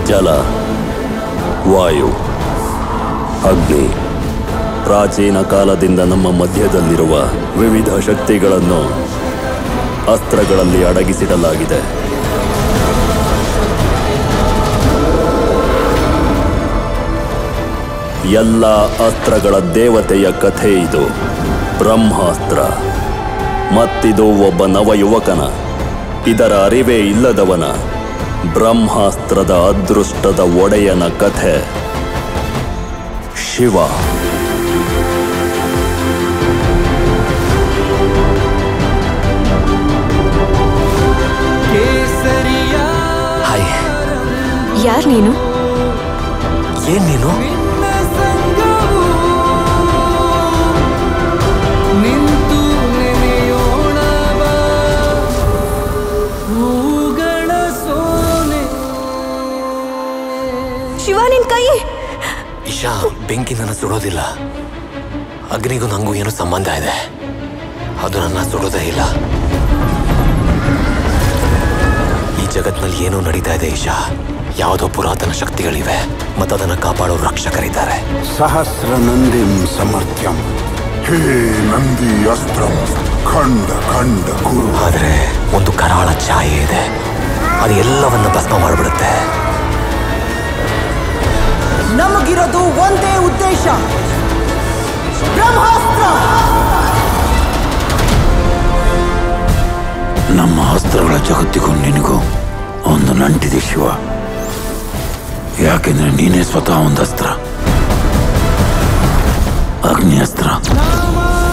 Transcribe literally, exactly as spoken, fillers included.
ಜಲ, ವಾಯು, ಅಗ್ನಿ. ಪ್ರಾಚೀನ ಕಾಲದಿಂದ ನಮ್ಮ ಮಧ್ಯದಲ್ಲಿರುವ ವಿವಿಧ ಶಕ್ತಿಗಳನ್ನು ಅಸ್ತ್ರಗಳಲ್ಲಿ ಅಡಗಿಸಿಡಲಾಗಿದೆ. ಎಲ್ಲ ಅಸ್ತ್ರಗಳ ದೇವತೆಯ ಕಥೆ ಇದು. ಬ್ರಹ್ಮಾಸ್ತ್ರ. ಮತ್ತಿದು ಒಬ್ಬ ನವಯುವಕನ, ಇದರ ಅರಿವೇ ಇಲ್ಲದವನ, ಬ್ರಹ್ಮಾಸ್ತ್ರದ ಅದೃಷ್ಟದ ಒಡೆಯನ ಕಥೆ. ಶಿವ. ಹಾಯ್. ಯಾರು ನೀನು? ಏನ್ ನೀನು? ಶಿವ, ನಿನ್ ಕೈ. ಇಶಾ, ಬೆಂಕಿ ನನ್ನ ಸುಡೋದಿಲ್ಲ. ಅಗ್ನಿಗೂ ನಂಗೂ ಏನೋ ಸಂಬಂಧ ಇದೆ. ಅದು ನನ್ನ ಸುಡೋದೇ ಇಲ್ಲ. ಈ ಜಗತ್ನಲ್ಲಿ ಏನೋ ನಡೀತಾ ಇದೆ ಇಶಾ. ಯಾವುದೋ ಪುರಾತನ ಶಕ್ತಿಗಳಿವೆ ಮತ್ತದನ್ನು ಕಾಪಾಡೋ ರಕ್ಷಕರಿದ್ದಾರೆ. ಸಹಸ್ರ ನಂದಿಂ ಸಮರ್ಥ್ಯಂ ಹೇ ನಂದಿ ಅಸ್ತ್ರಂ ಖಂಡ ಖಂಡ ಗುರು. ಆದರೆ ಒಂದು ಕರಾಳ ಛಾಯೆ ಇದೆ, ಅದು ಎಲ್ಲವನ್ನ ಭಸ್ಮ ಮಾಡಿಬಿಡುತ್ತೆ. ನಮಗಿರೋದು ಒಂದೇ ಉದ್ದೇಶ, ಬ್ರಹ್ಮಾಸ್ತ್ರ. ನಮ್ಮ ಅಸ್ತ್ರಗಳ ಜಗತ್ತಿಗೂ ನಿನಗೂ ಒಂದು ನಂಟಿದೆ ಶಿವ. ಯಾಕೆಂದ್ರೆ ನೀನೇ ಸ್ವತಃ ಒಂದು ಅಸ್ತ್ರ, ಅಗ್ನಿ ಅಸ್ತ್ರ.